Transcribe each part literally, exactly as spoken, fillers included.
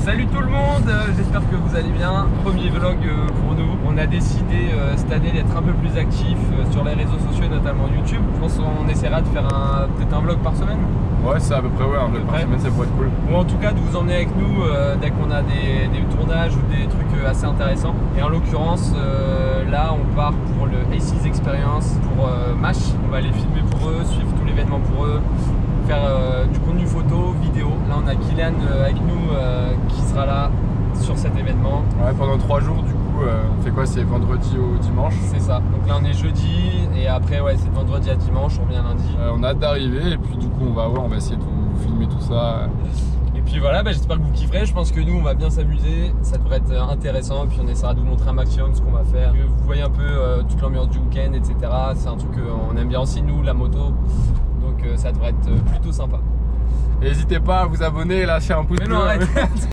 Salut tout le monde, j'espère que vous allez bien. Premier vlog pour nous. On a décidé cette année d'être un peu plus actif sur les réseaux sociaux, notamment YouTube. Je pense qu'on essaiera de faire un, peut-être un vlog par semaine. Ouais, c'est à peu près, ouais, un vlog par semaine, ça pourrait être cool. Ou en tout cas de vous emmener avec nous euh, dès qu'on a des, des tournages ou des trucs assez intéressants. Et en l'occurrence, euh, là on part pour le Aces Experience pour euh, MASH. On va aller filmer pour eux, suivre tout l'événement pour eux, faire euh, du contenu photo, vidéo. Là on a Kylian euh, avec nous euh, qui sera là sur cet événement. Ouais, pendant trois jours du coup, euh, on fait quoi? C'est vendredi au dimanche? C'est ça, donc là on est jeudi et après ouais c'est de vendredi à dimanche, on revient lundi. Euh, on a hâte d'arriver et puis du coup on va voir, on va essayer de vous filmer tout ça. Et puis voilà, bah, j'espère que vous kifferez, je pense que nous on va bien s'amuser, ça devrait être intéressant et puis on essaiera de vous montrer un maximum ce qu'on va faire. Que vous voyez un peu euh, toute l'ambiance du week-end, et cetera. C'est un truc qu'on aime bien aussi nous, la moto, donc euh, ça devrait être plutôt sympa. N'hésitez pas à vous abonner et lâcher un pouce bleu. Mais non, arrête.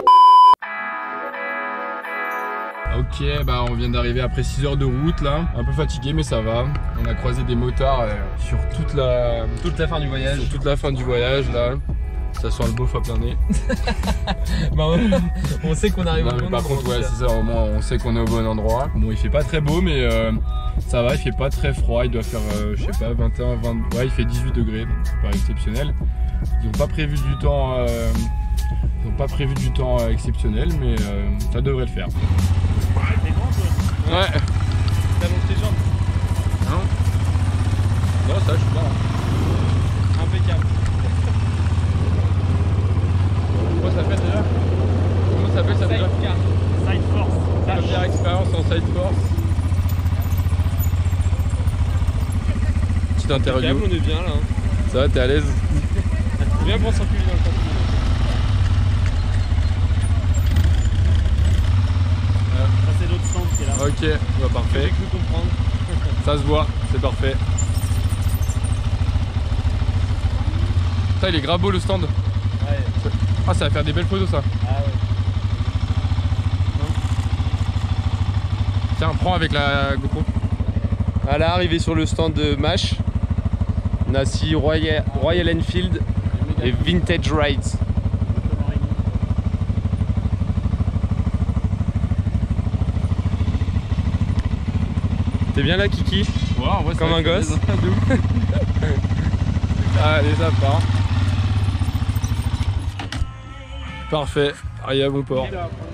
Ok, bah on vient d'arriver après six heures de route là, un peu fatigué mais ça va. On a croisé des motards euh, sur toute la... toute la fin du voyage. Sur toute la fin du voyage là. Ça sent le beauf à plein nez. Bah, on sait qu'on arrive non, au bon Par endroit, contre, ouais, c'est ça, au moins on sait qu'on est au bon endroit. Bon, il fait pas très beau, mais euh, ça va, il fait pas très froid. Il doit faire, euh, je sais pas, vingt et un, vingt. Ouais, il fait dix-huit degrés, donc c'est pas exceptionnel. Ils ont pas prévu du temps, euh, ils ont pas prévu du temps euh, exceptionnel, mais euh, ça devrait le faire. Ouais, t'es grand toi? Ouais. T'allonges tes jambes? Non. Non, ça, je suis pas. Impeccable. Comment ça s'appelle déjà? Comment ça s'appelle ça déjà? Side force. Première expérience en side force. Petite interview. on est bien là. Ça va, t'es à l'aise? Viens pour s'enculer dans le camping. Ça c'est l'autre stand qui est là. Ok, bah parfait. J'ai cru comprendre. Ça se voit, c'est parfait. Ça, il est grave beau le stand. Ouais. Ah, ça va faire des belles photos ça. Ah ouais. Tiens, prends avec la GoPro. Voilà, arrivé sur le stand de MASH, on a ici Royal, Royal Enfield et Vintage Rides. T'es bien là, Kiki? Ouais, en vrai, comme un gosse. Allez, ça part. Parfait. Allez, à bon port.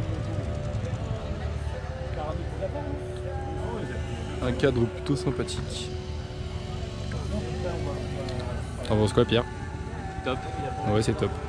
Un cadre plutôt sympathique. T'en penses quoi, Pierre? Top. Ouais, c'est top.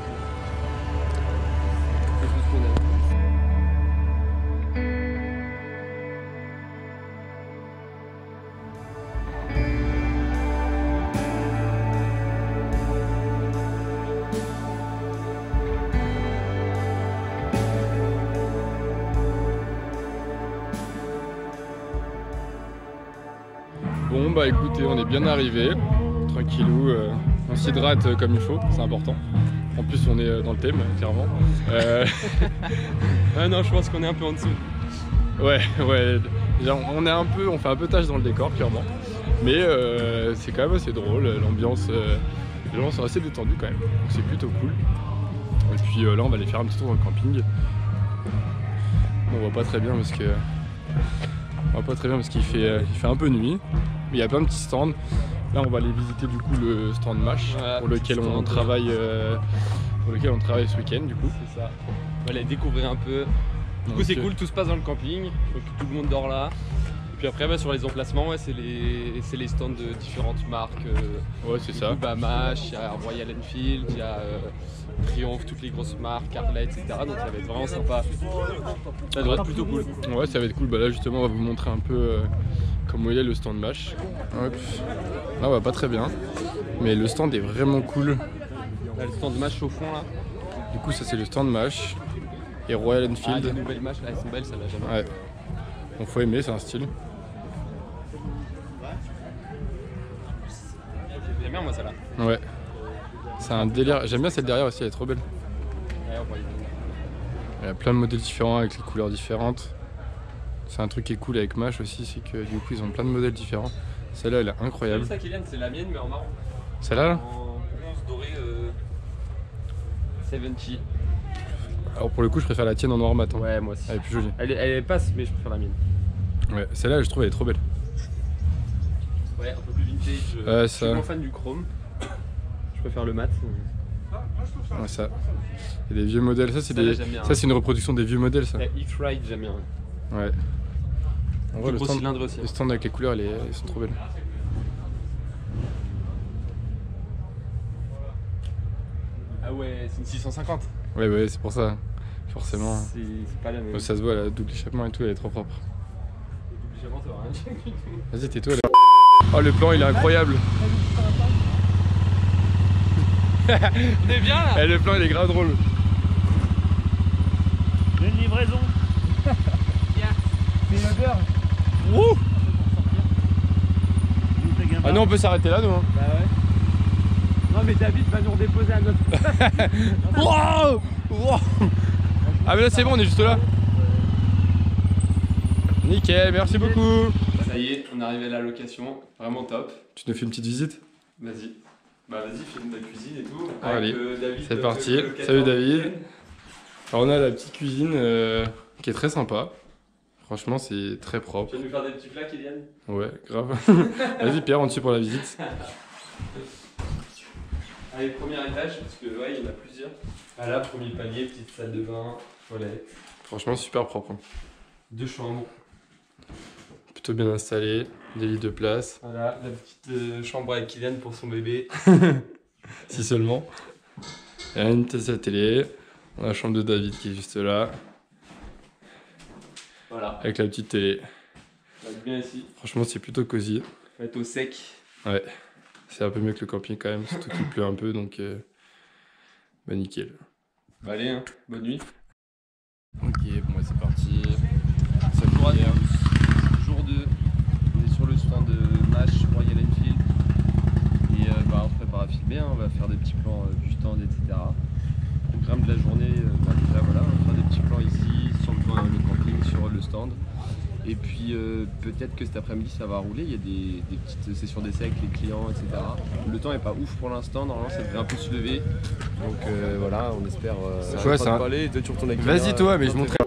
Bon bah écoutez, on est bien arrivé, tranquillou, euh, on s'hydrate euh, comme il faut, c'est important. En plus on est euh, dans le thème, clairement. Euh... Ah non, je pense qu'on est un peu en dessous. Ouais, ouais, déjà, on est un peu, on fait un peu tâche dans le décor, clairement. Mais euh, c'est quand même assez drôle, l'ambiance, euh, les gens sont assez détendus quand même, donc c'est plutôt cool. Et puis euh, là on va aller faire un petit tour dans le camping. Bon, on voit pas très bien parce que... On voit pas très bien parce qu'il fait, euh, il fait un peu nuit. Mais il y a plein de petits stands. Là on va aller visiter du coup le stand MASH, ouais, pour lequel on travaille euh, pour lequel on travaille ce week-end du coup. C'est ça. On va aller découvrir un peu. Du coup c'est cool, tout se passe dans le camping, donc tout le monde dort là. Et puis après bah, sur les emplacements, ouais, c'est les, les stands de différentes marques. Euh, ouais c'est ça. Coup, bah, MASH, il y a Royal Enfield, il y a euh, Triumph, toutes les grosses marques, Harley, et cetera. Donc ça va être vraiment sympa. Ça devrait être plutôt cool. Ouais, ça va être cool. Bah là justement on va vous montrer un peu euh, comment il est le stand MASH. Hop. Là on va pas très bien, mais le stand est vraiment cool. Là, le stand MASH au fond là. Du coup ça c'est le stand MASH et Royal Enfield. Ah, les nouvelles MASH là, elles sont belles, ça l'a jamais. Ouais. Bon, faut aimer, c'est un style. J'aime bien moi celle-là. Ouais. C'est un délire. J'aime bien celle derrière aussi, elle est trop belle. Ouais, on va y aller. Il y a plein de modèles différents avec les couleurs différentes. C'est un truc qui est cool avec MASH aussi, c'est que du coup ils ont plein de modèles différents. Celle-là elle est incroyable. C'est ça Kylian, c'est la mienne mais en marron. Celle-là là En bronze doré euh... soixante-dix. Alors pour le coup, je préfère la tienne en noir mat. Hein. Ouais, moi aussi. Elle est plus jolie. Elle, est, elle passe, mais je préfère la mienne. Ouais, celle-là, je trouve elle est trop belle. Ouais, un peu plus vintage. Ouais, je ça. suis moins fan du chrome. Je préfère le mat. Ouais, ça. Et des vieux modèles, ça c'est des... Ça, bien, ça c'est une reproduction des vieux modèles ça. La X-Ride, j'aime bien. Ouais. En vrai, le gros stand, cylindre aussi. le stand avec les couleurs, elles, elles sont trop belles. Ah ouais, c'est une six cent cinquante. Ouais, ouais, c'est pour ça. Forcément. C'est pas la même. Ça se voit, la double échappement et tout, elle est trop propre. Le double échappement, ça va rien dire du tout. Vas-y, tais-toi là. Oh, le plan il est incroyable. On est bien là. Eh, le plan il est grave drôle. J'ai une livraison. C'est une odeur. Wouh. Ah non, on peut s'arrêter là nous. Hein. Bah ouais. Non mais David va nous redéposer à notre... Wow. Wow. Ah mais là c'est bon, on est juste là. Nickel, merci beaucoup. Ça y est, on est arrivé à la location, vraiment top. Tu nous fais une petite visite? Vas-y. Bah vas-y, filme ta cuisine et tout. Ah, allez, euh, David, c'est euh, parti. le- le Salut David. week-end. Alors on a la petite cuisine euh, qui est très sympa. Franchement c'est très propre. Tu vas nous faire des petits plats, Kylian? Ouais, grave. Vas-y Pierre, on te suit pour la visite. Allez, premier étage, parce que ouais, il y en a plusieurs. Ah là, premier palier, petite salle de bain, toilette, Franchement super propre. Hein. deux chambres. Plutôt bien installé, des lits de place. Voilà, la petite euh, chambre avec Kylian pour son bébé. Si seulement. Et une petite télé. On a la chambre de David qui est juste là. Voilà, Avec la petite télé. on va être bien ici. Franchement c'est plutôt cosy. On va être au sec. Ouais. C'est un peu mieux que le camping quand même, surtout qu'il pleut un peu donc euh... bah nickel. Bah allez, hein. Bonne nuit. Ok, bon bah c'est parti. Bonjour à tous, jour deux, on est sur le stand de Mash Royal Enfield et euh, bah, on se prépare à filmer, hein. On va faire des petits plans euh, du stand, et cetera. Au programme de la journée, euh, bah, déjà voilà, on va faire des petits plans ici, sur le, point, le camping, sur le stand. Et puis euh, peut-être que cet après-midi ça va rouler, il y a des, des petites sessions d'essai avec les clients, et cetera. Le temps est pas ouf pour l'instant, normalement ça devrait un peu se lever. Donc euh, voilà, on espère... Euh, C'est ouais, ça. Parler, et toi, tu retournes avec Vas-y toi, mais je montrerai.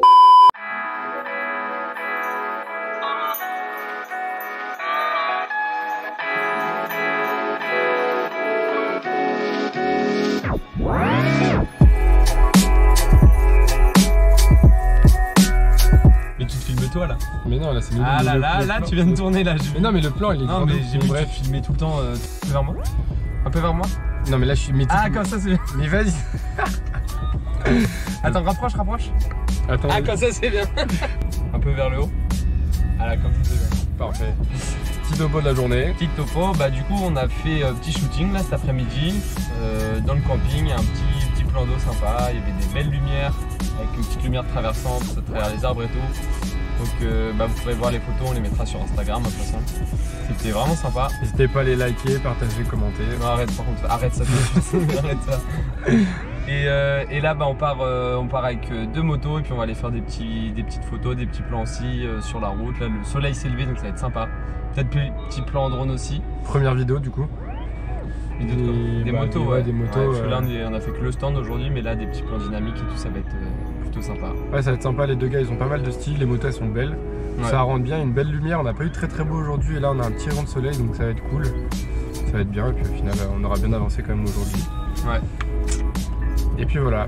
Mais tu te filmes toi là. Mais non, là c'est nous. Ah là le- là, le là plan. tu viens de tourner là. Mais non, mais le plan il est Non grand. mais donc, j'ai bon, vu que bref. tu filmais tout le temps euh, un peu vers moi. Un peu vers moi. Non, mais là je suis. Mais Ah comme ça c'est... Mais vas-y. Attends, rapproche, rapproche. Attends. Ah comme ça c'est bien. Un peu vers le haut. Ah là comme ça c'est bien. Parfait. Petit topo de la journée. Petite topo, bah du coup on a fait euh, petit shooting là cet après-midi euh, dans le camping, un petit, petit plan d'eau sympa, il y avait des belles lumières avec une petite lumière traversante à travers les arbres et tout. Donc euh, bah, vous pourrez voir les photos, on les mettra sur Instagram de toute façon. C'était vraiment sympa. N'hésitez pas à les liker, partager, commenter. Non arrête par contre, arrête ça tout de suite. Arrête ça. Et, euh, et là bah, on, part, euh, on part avec euh, deux motos et puis on va aller faire des, petits, des petites photos, des petits plans aussi euh, sur la route. Là le soleil s'est levé donc ça va être sympa. Peut-être des petits plans en drone aussi. Première vidéo du coup. Et d'autres, Des- des bah, motos, des- ouais. ouais, des motos, Ouais, parce que euh. là, on, est- on a fait que le stand aujourd'hui, mais là, des petits plans dynamiques et tout, ça va être euh, plutôt sympa. Ouais, ça va être sympa. Les deux gars ils ont pas mal de style, les motos elles sont belles. Ouais. Ça rend bien, une belle lumière. On n'a pas eu très très beau aujourd'hui et là on a un petit rayon de soleil donc ça va être cool. Ça va être bien et puis au final on aura bien avancé quand même aujourd'hui. Ouais. Et puis voilà.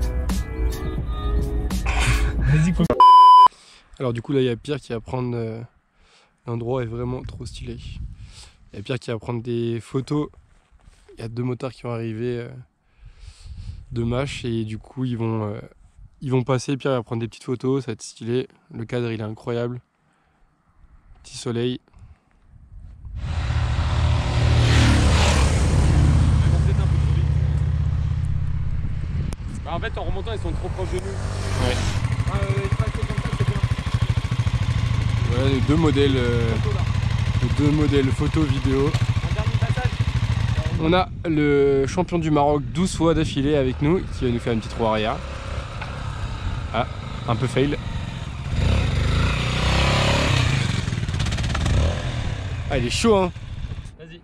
Vas-y, faut... Alors du coup là il y a Pierre qui va prendre euh, l'endroit est vraiment trop stylé. Il y a Pierre qui va prendre des photos. Il y a deux motards qui vont arriver euh, de Mash et du coup ils vont euh, ils vont passer. Pierre va prendre des petites photos, ça va être stylé. Le cadre il est incroyable. Petit soleil. Bah, en fait, en remontant, ils sont trop proches de nous. Ouais. Ah, euh, les tracés comme ça, c'est bien. Voilà les deux modèles, euh, Photo, là. les deux modèles photo vidéo. Un dernier passage. On a le champion du Maroc douze fois d'affilée avec nous qui va nous faire une petite roue arrière. Ah, un peu fail. Ah, il est chaud hein. Vas-y.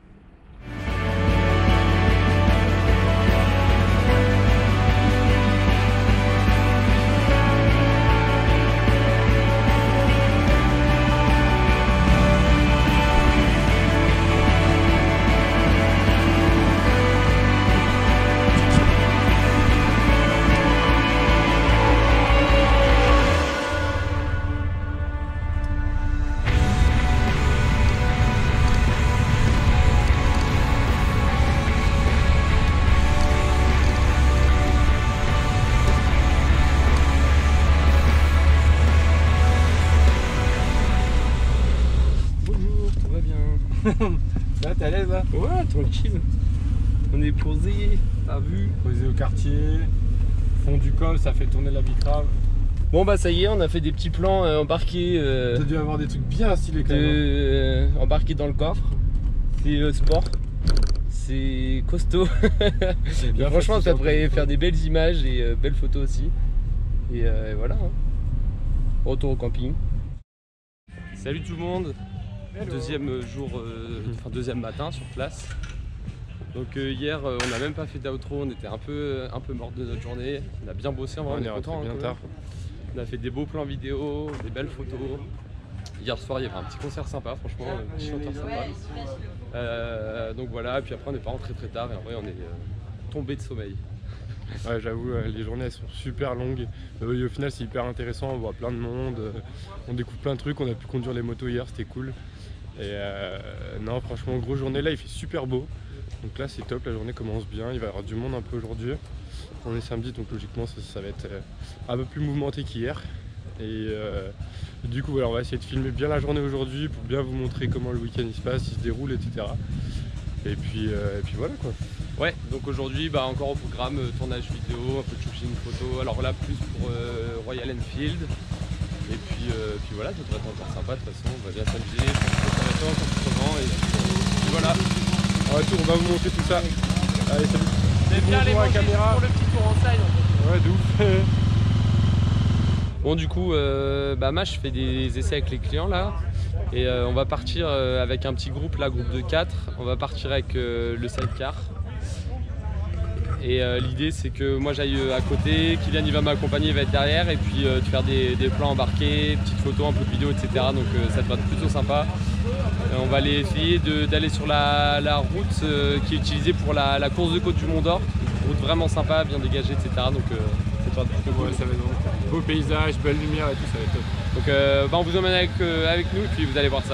Là, t'es à l'aise là? Ouais, tranquille. On est posé, t'as vu? Posé au quartier, fond du col, ça fait tourner la bicrave. Bon bah ça y est, on a fait des petits plans euh, embarqués, euh, T'as dû avoir des trucs bien stylés quand même. euh, embarqués dans le coffre. C'est euh, sport, c'est costaud. C'est bien Et franchement, fait, ça c'est devrait sûr. faire des belles images et euh, belles photos aussi. Et, euh, et voilà. Hein. Retour au camping. Salut tout le monde. Hello. Deuxième jour, euh, enfin deuxième matin sur place. Donc euh, hier, euh, on n'a même pas fait d'outro, on était un peu, un peu mort de notre journée. On a bien bossé, en vrai, On on est est rentré content. bien tard. On a fait des beaux plans vidéo, des belles photos. Hier soir, il y avait un petit concert sympa, franchement, un petit chanteur sympa. Euh, donc voilà, et puis après, on n'est pas rentré très tard et en vrai, on est euh, tombé de sommeil. Ouais, j'avoue, euh, les journées elles sont super longues. Euh, et au final, c'est hyper intéressant. On voit plein de monde, euh, on découvre plein de trucs. On a pu conduire les motos hier, c'était cool. Et euh, non, franchement, grosse journée là, il fait super beau. Donc là, c'est top, la journée commence bien. Il va y avoir du monde un peu aujourd'hui. On est samedi, donc logiquement, ça, ça va être euh, un peu plus mouvementé qu'hier. Et euh, du coup, voilà, on va essayer de filmer bien la journée aujourd'hui pour bien vous montrer comment le week-end il se passe, il se déroule, et cetera. Et puis, euh, et puis voilà quoi. Ouais, donc aujourd'hui, bah, encore au programme, euh, tournage vidéo, un peu de shooting photo. Alors là, plus pour euh, Royal Enfield. Et puis, euh, puis voilà, ça devrait être encore sympa. De toute façon, on va bien s'amuser. Ça va être encore plus grand. Et puis voilà. En retour, on va vous montrer tout ça. Allez, salut. C'est bien les Bonjour à la manger caméra. pour le petit tour en slide. En fait. Ouais, de ouf. Bon, du coup, euh, bah, moi, je fais des essais avec les clients là. Et euh, on va partir euh, avec un petit groupe, là, groupe de quatre. On va partir avec euh, le sidecar. Et euh, l'idée, c'est que moi j'aille euh, à côté, Kylian il va m'accompagner, il va être derrière, et puis euh, de faire des, des plans embarqués, petites photos, un peu de vidéos, et cetera. Donc euh, ça va être plutôt sympa. Euh, on va aller essayer d'aller sur la, la route euh, qui est utilisée pour la, la course de côte du Mont d'Or. Route vraiment sympa, bien dégagée, et cetera. Donc euh, c'est pas plutôt cool. Ouais, ça va être bon. Beau paysage, belle lumière et tout, ça va être top. Donc euh, bah, on vous emmène avec, euh, avec nous, et puis vous allez voir ça.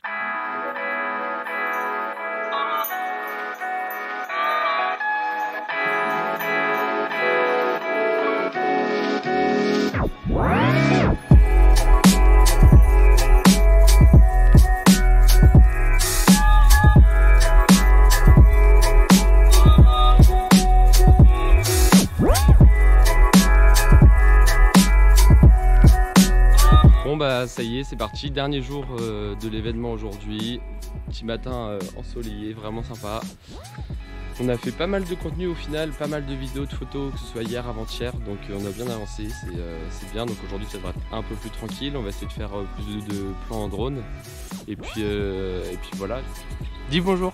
Bon bah ça y est, c'est parti, dernier jour euh, de l'événement aujourd'hui. Petit matin euh, ensoleillé, vraiment sympa. On a fait pas mal de contenu au final, pas mal de vidéos, de photos, que ce soit hier, avant-hier, donc euh, on a bien avancé, c'est euh, bien. Donc aujourd'hui ça devrait être un peu plus tranquille, on va essayer de faire euh, plus de, de plans en drone. Et puis, euh, et puis voilà. Dis bonjour.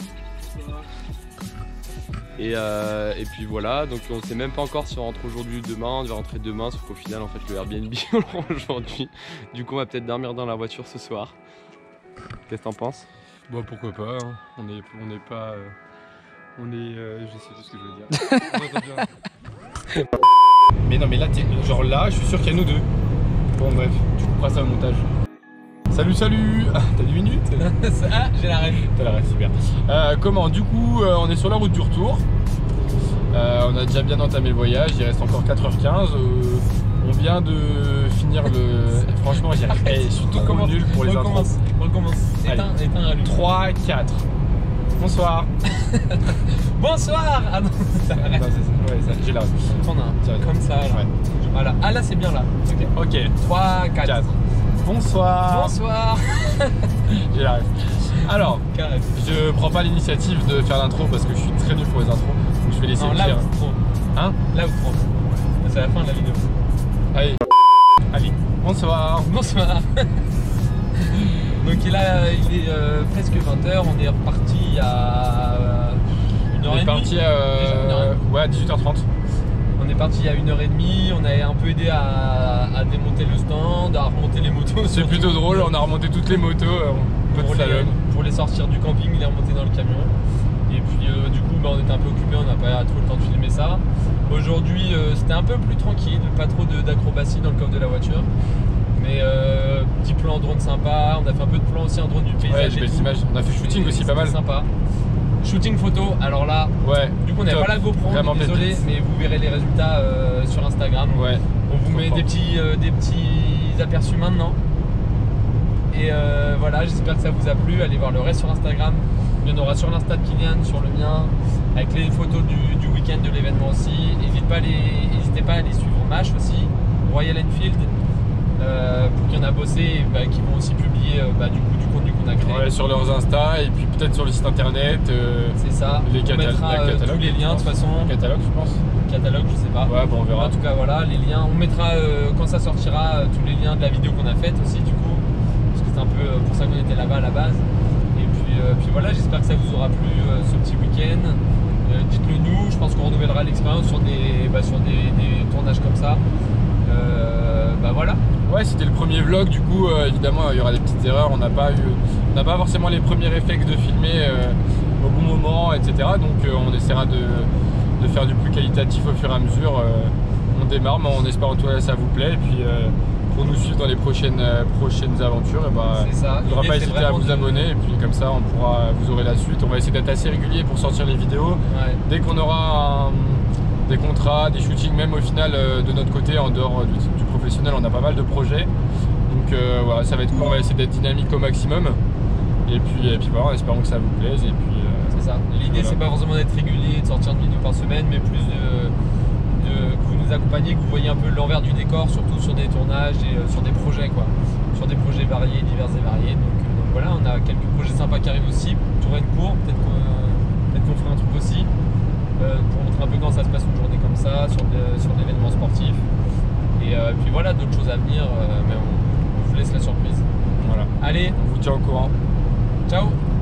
Et, euh, et puis voilà, donc on sait même pas encore si on rentre aujourd'hui ou demain, on devait rentrer demain, sauf qu'au final en fait le Airbnb on le rend aujourd'hui. Du coup on va peut-être dormir dans la voiture ce soir. Qu'est-ce que t'en penses? Bon, pourquoi pas, hein. On est, on est pas... euh, on est... euh, je sais plus ce que je veux dire. Mais non, mais là, t'es genre là, je suis sûr qu'il y a nous deux. Bon, bref, tu couperas ça au montage. Salut, salut. Ah, t'as dix minutes? Ah, j'ai la rêve. T'as la rêve, super. Euh, comment? Du coup, euh, on est sur la route du retour. Euh, on a déjà bien entamé le voyage, il reste encore quatre heures quinze. Euh, on vient de finir le... Franchement, j'ai hey, surtout trop nul pour les intros. On recommence. Éteins, éteins, allume. trois, quatre. Bonsoir. Bonsoir. Ah non, ça Non, c'est ça. Ouais, ça, j'ai la rêve. prendre un Tiens, comme ça. Là. Ouais. Voilà. Ah là c'est bien là. Ok. Ok. trois, quatre. quatre. Bonsoir. Bonsoir. J'ai la rêve. Alors, Carré. je prends pas l'initiative de faire l'intro parce que je suis très nul pour les intros. Donc je vais laisser Non, le là dire. ou trop. Hein? Là ou trop. C'est la fin de la vidéo. Allez. Allez. Bonsoir. Bonsoir. Donc là il est euh, presque vingt heures, on est reparti il y a une heure On et est demie. parti à Déjà une heure et demie. ouais, à dix-huit heures trente. On est parti il y a une heure et demie, on a un peu aidé à, à démonter le stand, à remonter les motos. C'est surtout. plutôt drôle, on a remonté toutes les motos. euh, Peu pour de les, slalom. pour les sortir du camping, les remonter dans le camion. Et puis euh, du coup bah, on était un peu occupé, on n'a pas trop le temps de filmer ça. Aujourd'hui euh, c'était un peu plus tranquille, pas trop d'acrobatie dans le coffre de la voiture. Mais euh, petit plan drone sympa, on a fait un peu de plan aussi en drone du paysage. Ouais, j'ai et belles tout. images. On a fait shooting Et aussi pas mal. c'était sympa. Shooting photo, alors là, Ouais. du coup on n'avait top. pas la GoPro, Vraiment on est désolé, pépite. mais vous verrez les résultats euh, sur Instagram. Ouais. On vous Trop met fort. des petits, euh, des petits aperçus maintenant. Et euh, voilà, j'espère que ça vous a plu. Allez voir le reste sur Instagram. Il y en aura sur l'Insta de Kylian, sur le mien, avec les photos du, du week-end de l'événement aussi. N'hésitez pas, pas à les suivre au Mash aussi, Royal Enfield, euh, pour qu'il y en a bossé, bah, qui vont aussi publier euh, bah, du, coup, du contenu qu'on a créé. Ouais, sur leurs Insta et puis peut-être sur le site internet. Euh, C'est ça. Les on catalogues, mettra euh, tous les liens de toute façon. Catalogue, je pense. Catalogue, je sais pas. Ouais, bon, on verra. En tout cas, voilà, les liens. On mettra euh, quand ça sortira euh, tous les liens de la vidéo qu'on a faite aussi, du coup, parce que c'est un peu euh, pour ça qu'on était là-bas à la base. Et puis, euh, puis voilà, j'espère que ça vous aura plu euh, ce petit week-end. Euh, Dites-le nous, je pense qu'on renouvellera l'expérience sur des, bah, sur des, des tournages comme ça. Euh, bah voilà. Ouais, c'était le premier vlog, du coup, euh, évidemment, il y aura des petites erreurs. On n'a pas eu, on n'a pas forcément les premiers réflexes de filmer euh, au bon moment, et cetera. Donc, euh, on essaiera de, de faire du plus qualitatif au fur et à mesure. Euh, on démarre, mais on espère en tout cas ça vous plaît. Et puis, euh, pour nous suivre dans les prochaines, euh, prochaines aventures, et bah, C'est ça. il ne faudra L'idée, pas c'est hésiter à vraiment vous de- abonner. Et puis, comme ça, on pourra, vous aurez la suite. On va essayer d'être assez régulier pour sortir les vidéos. Ouais. Dès qu'on aura un- des contrats, des shootings, même au final euh, de notre côté, en dehors du, du professionnel, on a pas mal de projets. Donc euh, voilà, ça va être cool, on va essayer d'être dynamique au maximum. Et puis, et puis voilà, en espérant que ça vous plaise. Et puis, euh, C'est ça. L'idée, Voilà. c'est pas forcément d'être régulier, de sortir une vidéo par semaine, mais plus de, de- que vous nous accompagnez, que vous voyez un peu l'envers du décor, surtout sur des tournages et euh, sur des projets, quoi. Sur des projets variés, divers et variés. Donc, euh, donc voilà, on a quelques projets sympas qui arrivent aussi. Touraine court, peut-être qu'on euh, peut-être qu'on fera un truc aussi. euh, pour montrer un peu comment ça se passe une journée comme ça, sur, de- sur l'événement sportif. Et euh, puis voilà, d'autres choses à venir, euh, mais on, on vous laisse la surprise. voilà, Allez, on vous tient au courant. ciao!